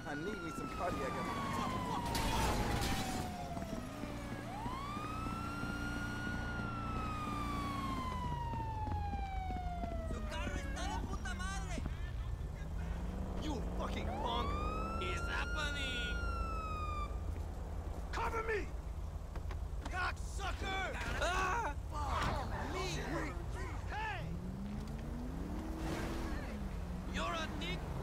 I need me some cardiac. ¡Su carro está de puta madre! You fucking punk! It's happening! Cover me! Cocksucker! Ah! Me! Hey! You're a dick